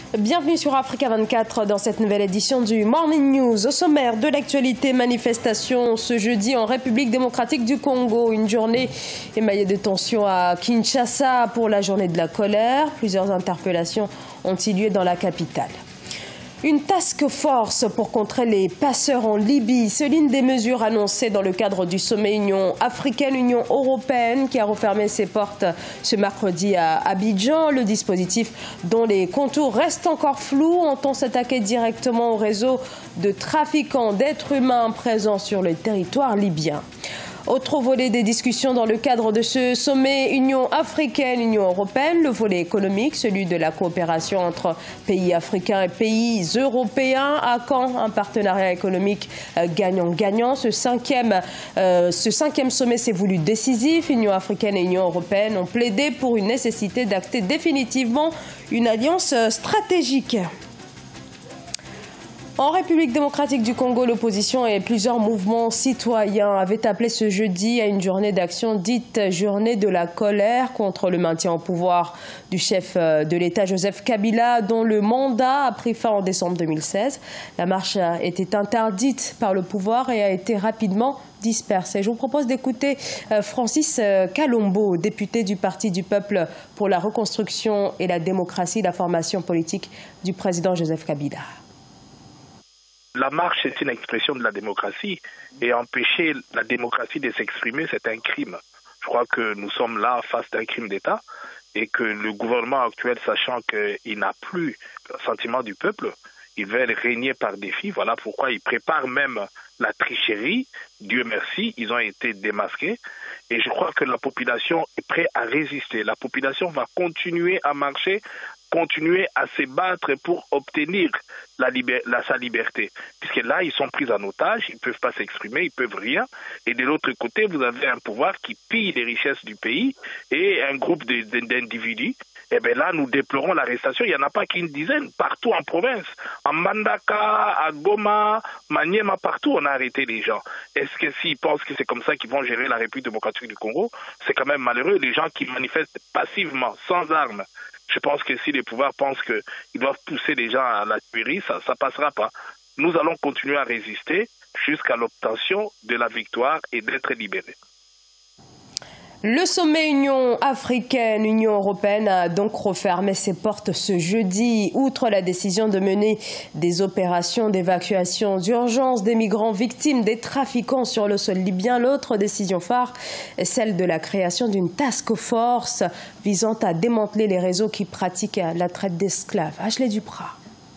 Bienvenue sur Africa 24 dans cette nouvelle édition du Morning News. Au sommaire de l'actualité, manifestation ce jeudi en République démocratique du Congo. Une journée émaillée de tensions à Kinshasa pour la journée de la colère. Plusieurs interpellations ont eu lieu dans la capitale. Une task force pour contrer les passeurs en Libye, c'est l'une des mesures annoncées dans le cadre du sommet Union africaine-Union européenne qui a refermé ses portes ce mercredi à Abidjan. Le dispositif, dont les contours restent encore flous, entend s'attaquer directement au réseau de trafiquants d'êtres humains présents sur le territoire libyen. Autre volet des discussions dans le cadre de ce sommet Union africaine-Union européenne, le volet économique, celui de la coopération entre pays africains et pays européens. À Caen, un partenariat économique gagnant-gagnant. Ce cinquième sommet s'est voulu décisif. Union africaine et Union européenne ont plaidé pour une nécessité d'acter définitivement une alliance stratégique. En République démocratique du Congo, l'opposition et plusieurs mouvements citoyens avaient appelé ce jeudi à une journée d'action dite journée de la colère contre le maintien au pouvoir du chef de l'État Joseph Kabila, dont le mandat a pris fin en décembre 2016. La marche était interdite par le pouvoir et a été rapidement dispersée. Je vous propose d'écouter Francis Kalombo, député du Parti du Peuple pour la reconstruction et la démocratie, la formation politique du président Joseph Kabila. La marche est une expression de la démocratie et empêcher la démocratie de s'exprimer, c'est un crime. Je crois que nous sommes là face à un crime d'État et que le gouvernement actuel, sachant qu'il n'a plus le sentiment du peuple, il veut régner par défi. Voilà pourquoi il prépare même la tricherie. Dieu merci, ils ont été démasqués. Et je crois que la population est prête à résister. La population va continuer à marcher, continuer à se battre pour obtenir sa liberté. Puisque là, ils sont pris en otage, ils ne peuvent pas s'exprimer, ils ne peuvent rien. Et de l'autre côté, vous avez un pouvoir qui pille les richesses du pays et un groupe d'individus. Et bien là, nous déplorons l'arrestation. Il n'y en a pas qu'une dizaine, partout en province. En Mandaka, à Goma, Maniema, partout, on a arrêté les gens. Est-ce que s'ils pensent que c'est comme ça qu'ils vont gérer la République démocratique du Congo, c'est quand même malheureux. Les gens qui manifestent passivement, sans armes. Je pense que si les pouvoirs pensent qu'ils doivent pousser les gens à la tuerie, ça ne passera pas. Nous allons continuer à résister jusqu'à l'obtention de la victoire et d'être libérés. Le sommet Union africaine-Union européenne a donc refermé ses portes ce jeudi. Outre la décision de mener des opérations d'évacuation d'urgence des migrants victimes des trafiquants sur le sol libyen, l'autre décision phare est celle de la création d'une task force visant à démanteler les réseaux qui pratiquent la traite d'esclaves. Ashley Duprat.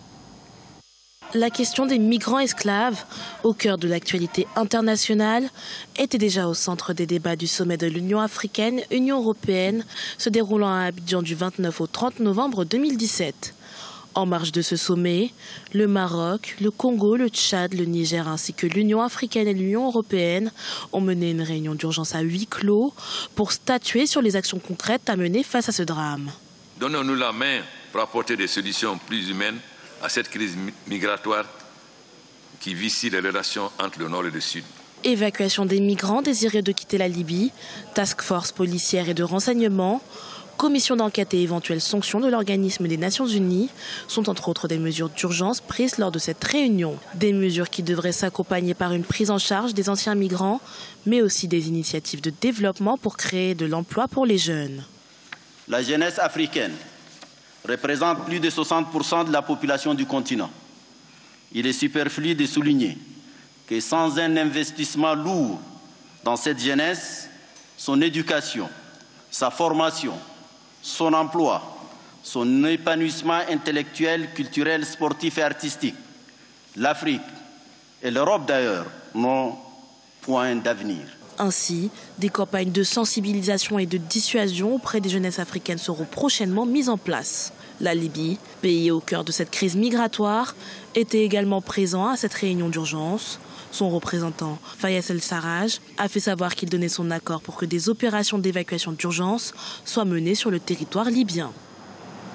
La question des migrants esclaves, au cœur de l'actualité internationale, était déjà au centre des débats du sommet de l'Union africaine, Union européenne, se déroulant à Abidjan du 29 au 30 novembre 2017. En marge de ce sommet, le Maroc, le Congo, le Tchad, le Niger ainsi que l'Union africaine et l'Union européenne ont mené une réunion d'urgence à huis clos pour statuer sur les actions concrètes à mener face à ce drame. Donnons-nous la main pour apporter des solutions plus humaines à cette crise migratoire qui vicie les relations entre le Nord et le Sud. Évacuation des migrants désirés de quitter la Libye, task force policière et de renseignement, commission d'enquête et éventuelles sanctions de l'Organisme des Nations Unies sont entre autres des mesures d'urgence prises lors de cette réunion. Des mesures qui devraient s'accompagner par une prise en charge des anciens migrants, mais aussi des initiatives de développement pour créer de l'emploi pour les jeunes. La jeunesse africaine représente plus de 60% de la population du continent. Il est superflu de souligner que sans un investissement lourd dans cette jeunesse, son éducation, sa formation, son emploi, son épanouissement intellectuel, culturel, sportif et artistique, l'Afrique et l'Europe d'ailleurs n'ont point d'avenir. Ainsi, des campagnes de sensibilisation et de dissuasion auprès des jeunesses africaines seront prochainement mises en place. La Libye, pays au cœur de cette crise migratoire, était également présent à cette réunion d'urgence. Son représentant, Fayez El-Sarraj, a fait savoir qu'il donnait son accord pour que des opérations d'évacuation d'urgence soient menées sur le territoire libyen.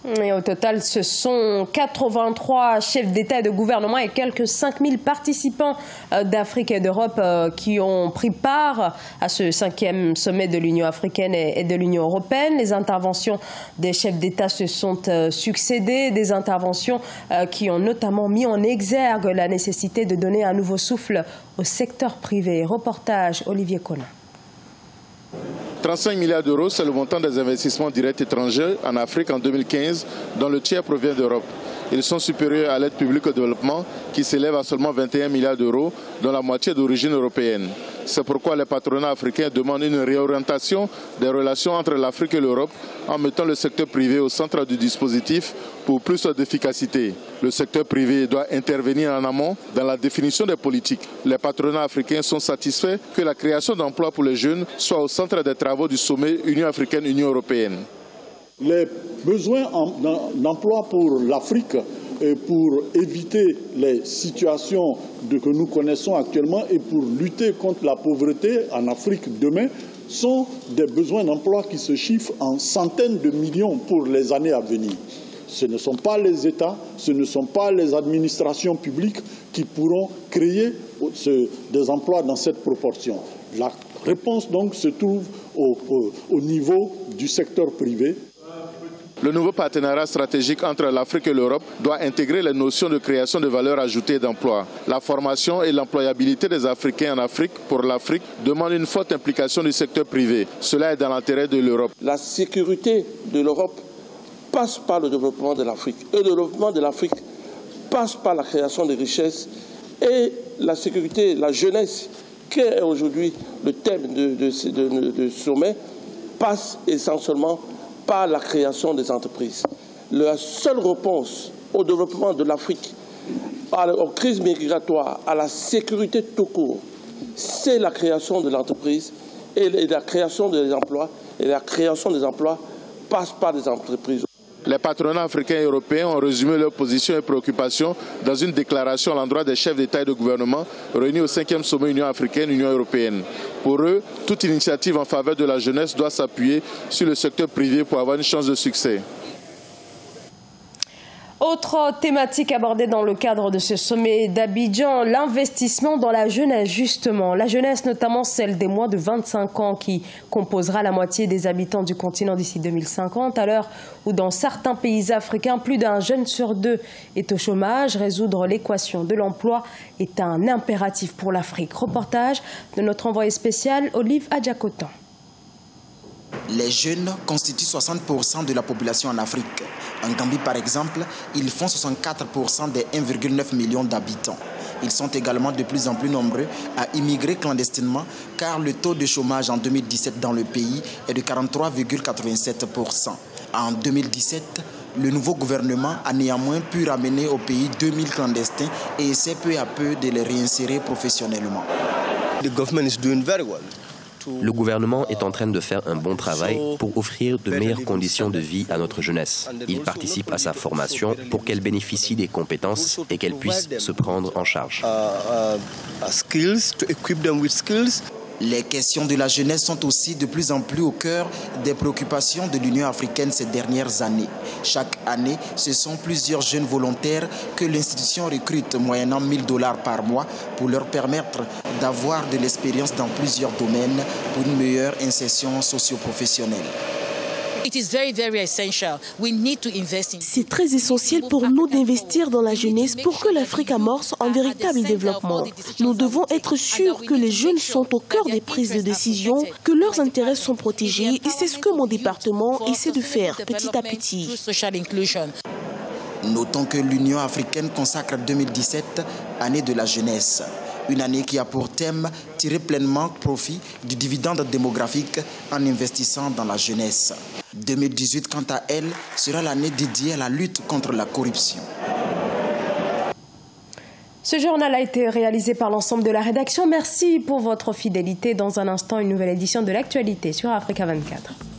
Et au total, ce sont 83 chefs d'État et de gouvernement et quelques 5000 participants d'Afrique et d'Europe qui ont pris part à ce 5e sommet de l'Union africaine et de l'Union européenne. Les interventions des chefs d'État se sont succédées, des interventions qui ont notamment mis en exergue la nécessité de donner un nouveau souffle au secteur privé. Reportage Olivier Collin. 35 milliards d'euros, c'est le montant des investissements directs étrangers en Afrique en 2015, dont le tiers provient d'Europe. Ils sont supérieurs à l'aide publique au développement qui s'élève à seulement 21 milliards d'euros, dont la moitié d'origine européenne. C'est pourquoi les patronats africains demandent une réorientation des relations entre l'Afrique et l'Europe en mettant le secteur privé au centre du dispositif pour plus d'efficacité. Le secteur privé doit intervenir en amont dans la définition des politiques. Les patronats africains sont satisfaits que la création d'emplois pour les jeunes soit au centre des travaux du sommet Union africaine-Union européenne. Les besoins d'emploi pour l'Afrique et pour éviter les situations que nous connaissons actuellement et pour lutter contre la pauvreté en Afrique demain sont des besoins d'emploi qui se chiffrent en centaines de millions pour les années à venir. Ce ne sont pas les États, ce ne sont pas les administrations publiques qui pourront créer des emplois dans cette proportion. La réponse donc se trouve au niveau du secteur privé. Le nouveau partenariat stratégique entre l'Afrique et l'Europe doit intégrer les notions de création de valeur ajoutée et d'emploi. La formation et l'employabilité des Africains en Afrique pour l'Afrique demandent une forte implication du secteur privé. Cela est dans l'intérêt de l'Europe. La sécurité de l'Europe passe par le développement de l'Afrique. Et le développement de l'Afrique passe par la création de richesses. Et la sécurité, la jeunesse, qui est aujourd'hui le thème de ce sommet, passe essentiellement par la création des entreprises. La seule réponse au développement de l'Afrique, aux crises migratoires, à la sécurité tout court, c'est la création de l'entreprise et la création des emplois. Et la création des emplois passe par des entreprises. Les patronats africains et européens ont résumé leurs positions et préoccupations dans une déclaration à l'endroit des chefs d'État et de gouvernement réunis au 5e sommet Union africaine-Union européenne. Pour eux, toute initiative en faveur de la jeunesse doit s'appuyer sur le secteur privé pour avoir une chance de succès. Autre thématique abordée dans le cadre de ce sommet d'Abidjan, l'investissement dans la jeunesse, justement. La jeunesse, notamment celle des moins de 25 ans, qui composera la moitié des habitants du continent d'ici 2050, à l'heure où dans certains pays africains, plus d'un jeune sur deux est au chômage. Résoudre l'équation de l'emploi est un impératif pour l'Afrique. Reportage de notre envoyé spécial, Olive Adjakotan. Les jeunes constituent 60% de la population en Afrique. En Gambie, par exemple, ils font 64% des 1,9 million d'habitants. Ils sont également de plus en plus nombreux à immigrer clandestinement car le taux de chômage en 2017 dans le pays est de 43,87%. En 2017, le nouveau gouvernement a néanmoins pu ramener au pays 2000 clandestins et essaie peu à peu de les réinsérer professionnellement. Le gouvernement est en train de faire un bon travail pour offrir de meilleures conditions de vie à notre jeunesse. Il participe à sa formation pour qu'elle bénéficie des compétences et qu'elle puisse se prendre en charge. Les questions de la jeunesse sont aussi de plus en plus au cœur des préoccupations de l'Union africaine ces dernières années. Chaque année, ce sont plusieurs jeunes volontaires que l'institution recrute moyennant $1000 par mois pour leur permettre d'avoir de l'expérience dans plusieurs domaines pour une meilleure insertion socio-professionnelle. C'est très essentiel pour nous d'investir dans la jeunesse pour que l'Afrique amorce un véritable développement. Nous devons être sûrs que les jeunes sont au cœur des prises de décision, que leurs intérêts sont protégés et c'est ce que mon département essaie de faire petit à petit. Notons que l'Union africaine consacre 2017 année de la jeunesse. Une année qui a pour thème tirer pleinement profit du dividende démographique en investissant dans la jeunesse. 2018, quant à elle, sera l'année dédiée à la lutte contre la corruption. Ce journal a été réalisé par l'ensemble de la rédaction. Merci pour votre fidélité. Dans un instant, une nouvelle édition de l'actualité sur Africa 24.